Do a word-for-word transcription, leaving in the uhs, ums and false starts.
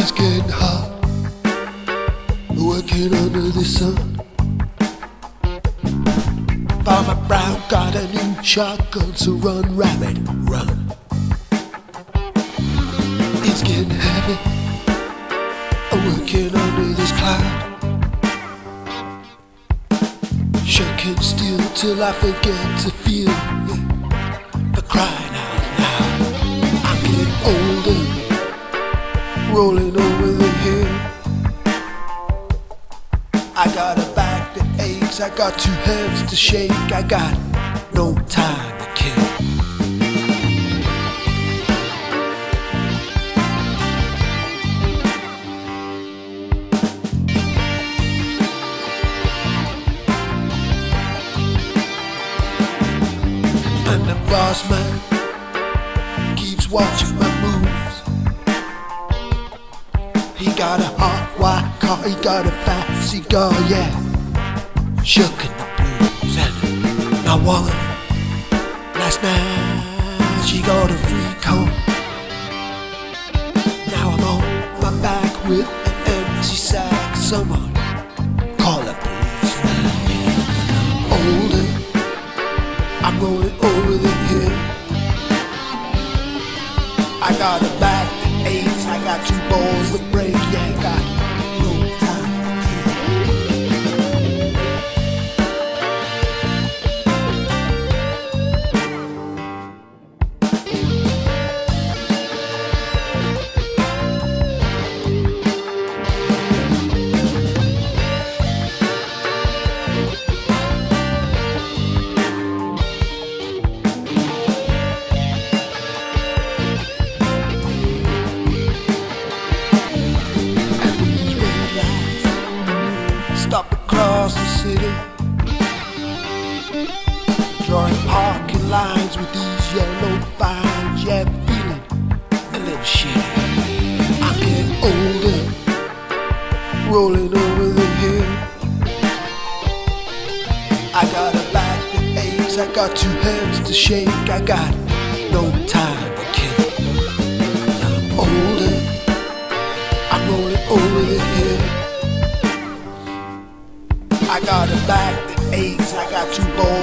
It's getting hot, working under the sun. Farmer Brown got a new shotgun, so run, rabbit, run. It's getting heavy, working under this cloud. Shaking still till I forget to feel, yeah, for crying out loud. I'm getting older, rolling over the hill. I got a back that aches, I got two hands to shake, I got no time to kill. And the boss man keeps watching my moves. He got a hot white car, he got a fat cigar, yeah, shucking the blues. And my woman, last night she got a free call. Now I'm on my back with an empty sack. Someone call a policeman. I'm older, I'm rolling over the hill. I got a back that aches, I got two balls that break, yeah, I got no time stop across the city, drawing parking lines with these yellow vines. Yeah, I'm feeling a little shitty. I'm getting older, rolling over the hill. I got a back that aches, I got two hands to shake, I got no time to kill. I'm older, I'm rolling over the hill. I got a back that aches, I got two balls